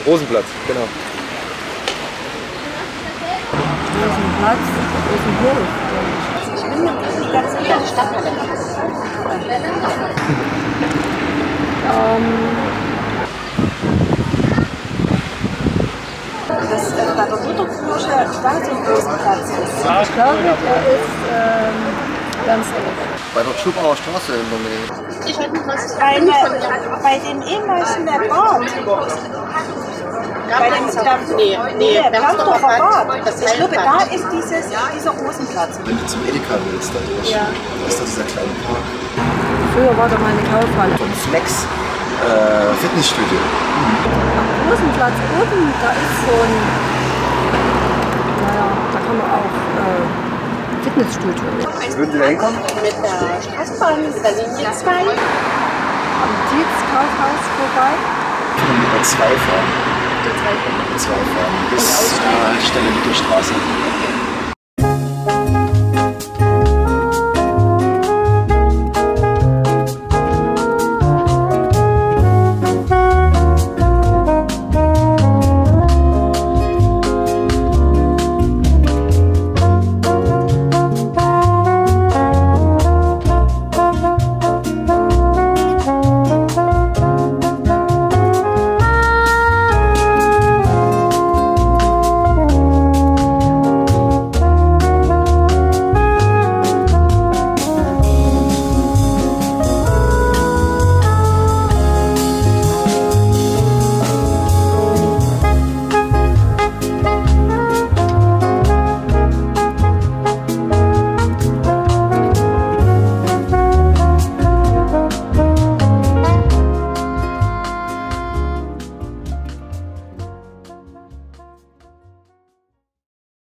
Rosenplatz, genau. Rosenplatz, Rosenhof. Ich bin nicht ganz sicher, die Stadthalle. Dass bei der Mutterkirche Rosenplatz ist. Ich glaube, er ist Bernsdorf. Bei der Schubauer Straße in der Nähe. Bei dem ehemaligen Bad. Bei dem Nähe, Bernsdorfer Bad. Ich glaube, da ist dieser Rosenplatz. Wenn du zum Edeka willst, dann ist das dieser kleine Park. Früher war da meine Kaufhalle. Und Flex, Fitnessstudio. Am Rosenplatz oben, da ist so ein, naja, da kann man auch Fitnessstudio. Würden Sie da hinkommen? Mit der Straßenbahn, mit der Linie 2. Am Dietz-Kaufhaus vorbei. Mit der 2 fahren. Mit der 2 fahren. Bis Stelle Mittelstraße.